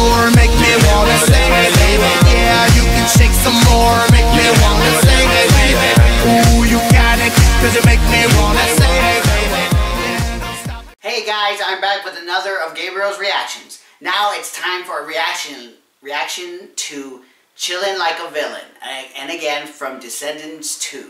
more, make me wanna sing it, baby. Yeah, you can shake some more, make me wanna sing it, baby. Ooh, you got it, 'cause you make me wanna sing it, baby. Hey guys, I'm back with another of Gabriel's reactions. Now it's time for a reaction to Chillin Like a Villain, and again from Descendants 2.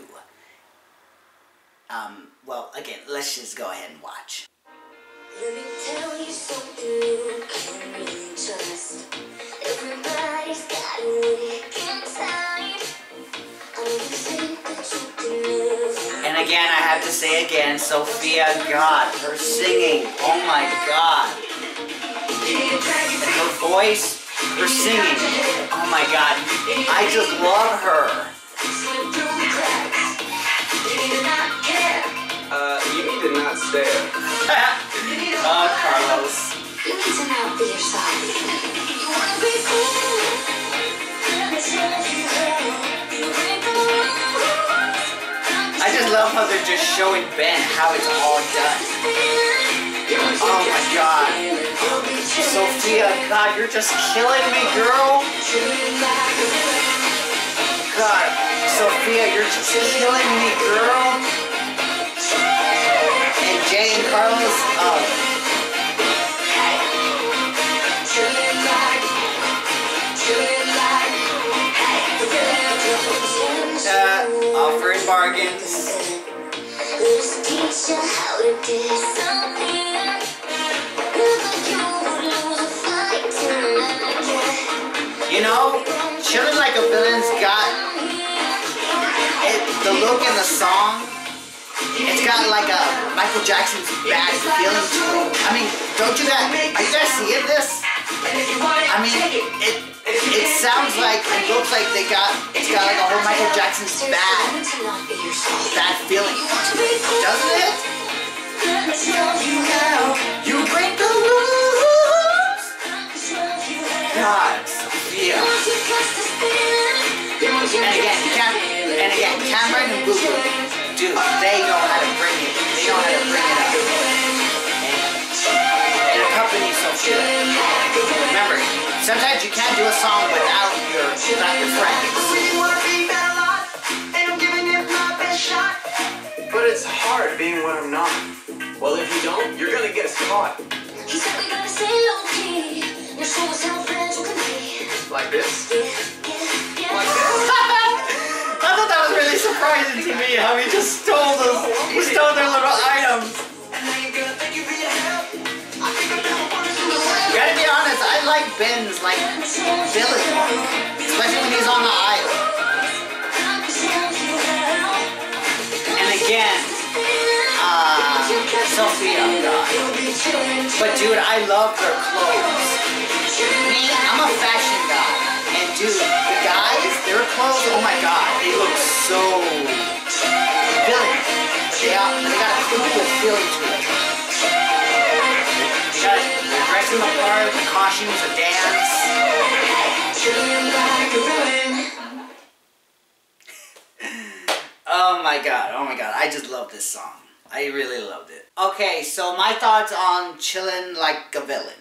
Well, again, let's just go ahead and watch. Let me tell you something you can't really trust. Everybody's got a weak inside. I know you think that you can live. And again, I have to say again, Sophia, God, her singing, oh my God. And her voice, her singing, oh my God, I just love her. You need to not stare. Oh, Carlos. You need to not be yourself. You wanna be cool. Let me show you how. You break the rules. I just love how they're just showing Ben how it's all done. Oh my God. Sophia, God, you're just killing me, girl. God, Sophia, you're just killing me, girl. And Jay and Carlos, offering bargains. You know, Chillin Like a Villain's got it, the look in the song. It's got like a Michael Jackson's bad feeling to it. I mean, don't you guys, are you guys seeing this? I mean, it sounds like, it looks like it's got like a whole Michael Jackson's bad feeling to it, doesn't it? You break the rules. God, Sophia. And again, Cameron and Boo Boo, dude, they know how to bring it. They know how to bring it up. And accompany Sophia. Remember, sometimes you can't do a song without your friends. But it's hard being what I'm not. Well, if you don't, you're gonna get us caught. He said we gotta stay low key. Your soul is how fragile can be. Like this? Yeah. Like this? I thought that was really surprising to me how he just stole their little items. Gotta be honest, I like Ben's villain, especially when he's on the aisle. And again, Sophia, God. But dude, I love her clothes. Me, I'm a fashion guy. And dude, the guys, their clothes, oh my God, they look so villain. They got a cool feeling to it. They're dressing the part, the costumes, the dance. Oh my God, I just love this song. I really loved it. Okay, so my thoughts on Chillin Like a Villain.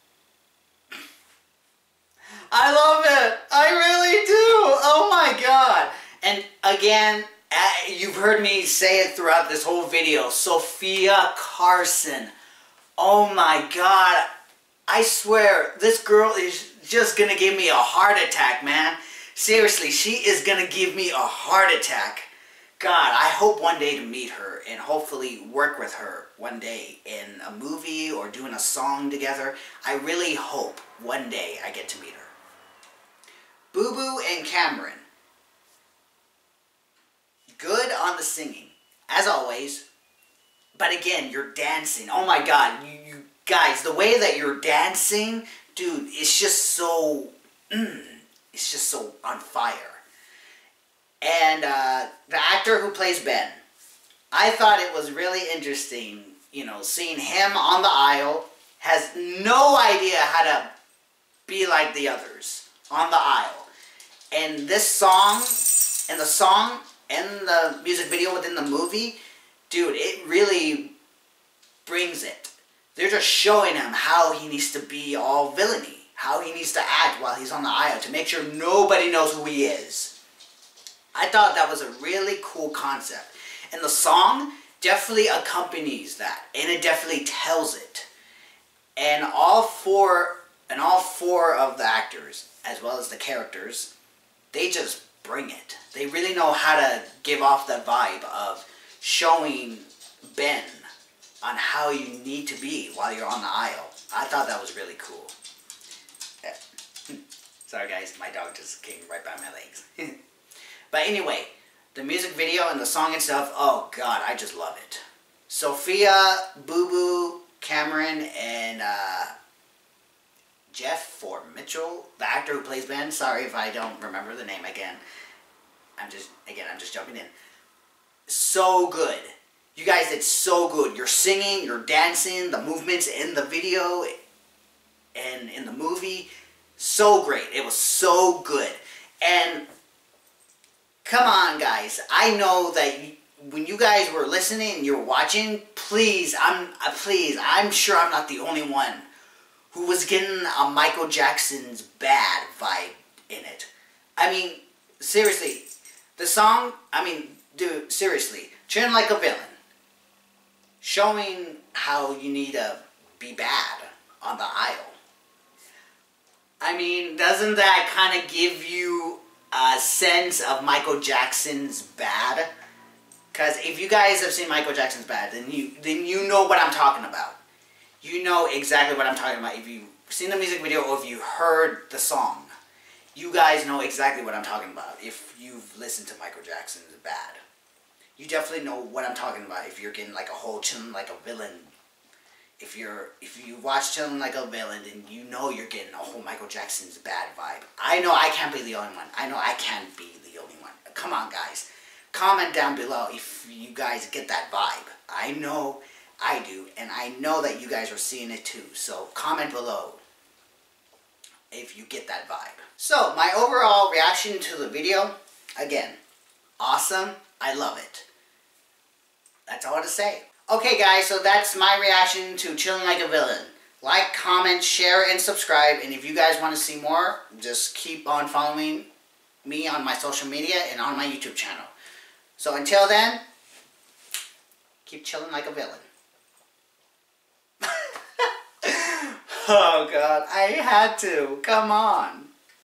I love it. I really do. Oh my God. And again, you've heard me say it throughout this whole video. Sophia Carson. Oh my God. I swear, this girl is just gonna give me a heart attack, man. Seriously, she is gonna give me a heart attack. God, I hope one day to meet her and hopefully work with her one day in a movie or doing a song together. I really hope one day I get to meet her. Boo Boo and Cameron. Good on the singing, as always. But again, you're dancing. Oh my God, you guys, the way that you're dancing, dude, it's just so, it's just so on fire. And the actor who plays Ben, I thought it was really interesting, you know, seeing him on the aisle, has no idea how to be like the others on the aisle. And this song, and the music video within the movie, dude, it really brings it. They're just showing him how he needs to be all villainy. how he needs to act while he's on the aisle to make sure nobody knows who he is. I thought that was a really cool concept. And the song definitely accompanies that. And it definitely tells it. And all four of the actors, as well as the characters, they just bring it. They really know how to give off the vibe of showing Ben on how you need to be while you're on the aisle. I thought that was really cool. Sorry guys, my dog just came right by my legs. But anyway, the music video and the song itself, oh god, I just love it. Sophia, Boo Boo, Cameron, and Jeff or Mitchell, the actor who plays Ben. Sorry if I don't remember the name again. I'm just jumping in. So good. You guys did so good. You're singing, you're dancing, the movements in the video and in the movie, so great. It was so good. And come on, guys. I know that when you guys were listening and you're watching, please, I'm sure I'm not the only one who was getting a Michael Jackson's Bad vibe in it. I mean, seriously, the song, dude, seriously, Chillin Like a Villain, showing how you need to be bad on the aisle. I mean, doesn't that kind of give you a sense of Michael Jackson's Bad? Because if you guys have seen Michael Jackson's Bad, then you know what I'm talking about. You know exactly what I'm talking about. If you've seen the music video or if you heard the song, you guys know exactly what I'm talking about if you've listened to Michael Jackson's Bad. You definitely know what I'm talking about if you're getting like a whole Chillin Like a Villain. If you watch Chillin Like a Villain, then you know you're getting a whole Michael Jackson's Bad vibe. I know I can't be the only one. I know I can't be the only one. Come on, guys. Comment down below if you guys get that vibe. I know I do, and I know that you guys are seeing it too. So comment below if you get that vibe. So my overall reaction to the video, again, awesome. I love it. That's all to say. Okay guys, so that's my reaction to Chillin Like a Villain. Like, comment, share, and subscribe. And if you guys want to see more, just keep on following me on my social media and on my YouTube channel. So until then, keep chilling like a villain. Oh God, I had to. Come on.